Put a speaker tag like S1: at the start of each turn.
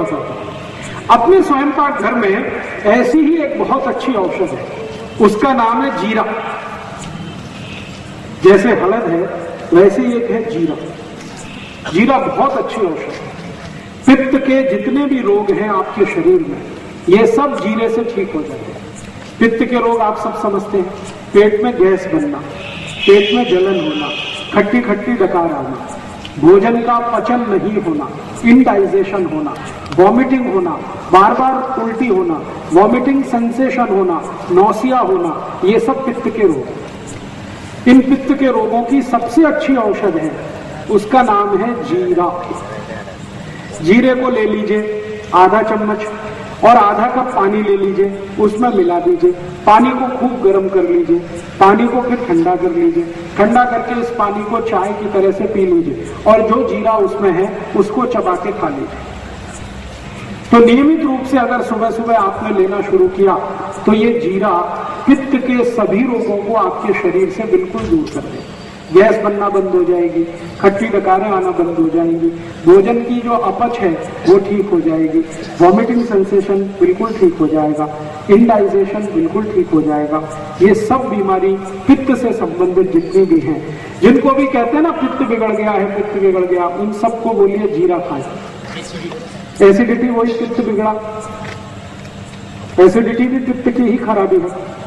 S1: बताता हूं। अपने स्वयं पाक घर में ऐसी ही एक बहुत अच्छी औषध है, उसका नाम है जीरा। जैसे हळद है वैसे ही एक है जीरा। जीरा बहुत अच्छी औषध है। पित्त के जितने भी रोग हैं आपके शरीर में, ये सब जीरे से ठीक हो जाते हैं। पित्त के रोग आप सब समझते हैं, पेट में गैस बनना, पेट में जलन होना, खट्टी खट्टी डकार आना, भोजन का पचन नहीं होना, इनडाइजेशन होना, वॉमिटिंग होना, बार बार उल्टी होना, वॉमिटिंग सेंसेशन होना, नौसिया होना, ये सब पित्त के रोग। इन पित्त के रोगों की सबसे अच्छी औषध है, उसका नाम है जीरा। जीरे को ले लीजिए आधा चम्मच और आधा कप पानी ले लीजिए, उसमें मिला दीजिए। पानी को खूब गर्म कर लीजिए, पानी को फिर ठंडा कर लीजिए। ठंडा करके इस पानी को चाय की तरह से पी लीजिए और जो जीरा उसमें है उसको चबा के खा लीजिए। तो नियमित रूप से अगर सुबह सुबह आपने लेना शुरू किया तो ये जीरा पित्त के सभी रोगों को आपके शरीर से बिल्कुल दूर कर देगा। गैस बनना बंद हो जाएगी, खट्टी डकारें आना बंद हो जाएंगी, भोजन की जो अपच है वो ठीक हो जाएगी, वॉमिटिंग सेंसेशन बिल्कुल ठीक हो जाएगा, इनडाइजेशन बिल्कुल ठीक हो जाएगा। ये सब बीमारी पित्त से संबंधित जितनी भी हैं, जिनको भी कहते हैं ना पित्त बिगड़ गया है, पित्त बिगड़ गया, उन सबको बोलिए जीरा खाएं। एसिडिटी वही पित्त बिगड़ा, एसिडिटी भी पित्त की ही खराबी है।